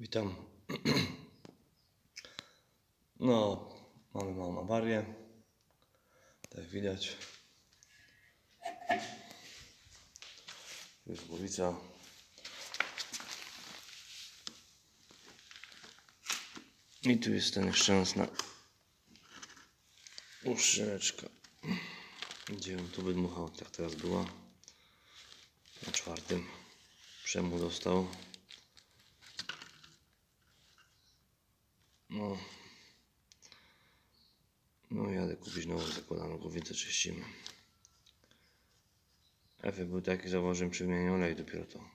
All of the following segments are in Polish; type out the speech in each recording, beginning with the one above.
Witam. No, mamy małą awarię. Tak jak widać. Tu jest głowica. I tu jest ta nieszczęsna uszczeleczka. Gdzie on tu wydmuchał, tak teraz była. Na czwartym przemu dostał. No jadę kupić nową zakładaną głowicę, czyścimy. Efekt był taki, zauważyłem przy wymianie oleju dopiero to.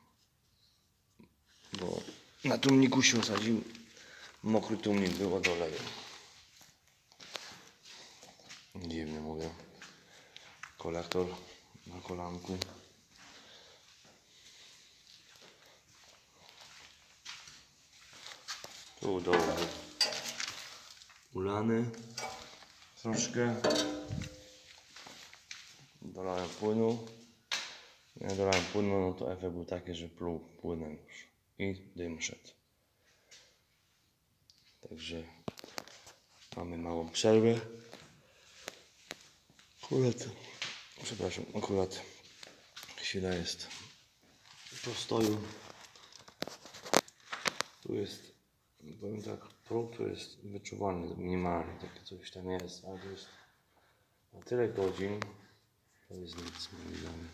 Bo na tłumniku się osadził, mokry tłumnik był od oleju. Dziwnie mówię. Kolektor na kolanku. Tu dołu ulany troszkę. Dolałem płynu. Jak dolałem płynu, no to efekt był taki, że pluł płynem już. I dym szedł. Także mamy małą przerwę. Akurat chwila jest postoju. Tu jest, powiem tak, próg tu jest wyczuwalny minimalnie, takie coś tam jest, ale to jest na tyle godzin, to jest nic moim zdaniem.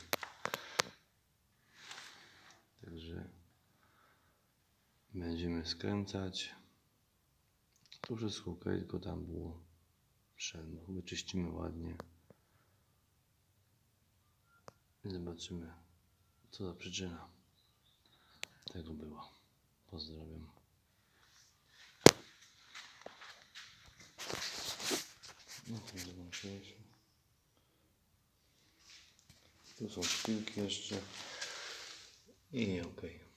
Także będziemy skręcać. Tu wszystko ok, tylko tam było przedno. Wyczyścimy ładnie. I zobaczymy, co za przyczyna tego była. Pozdrawiam. No to zobaczymy. Tu są szpilki jeszcze. I ok.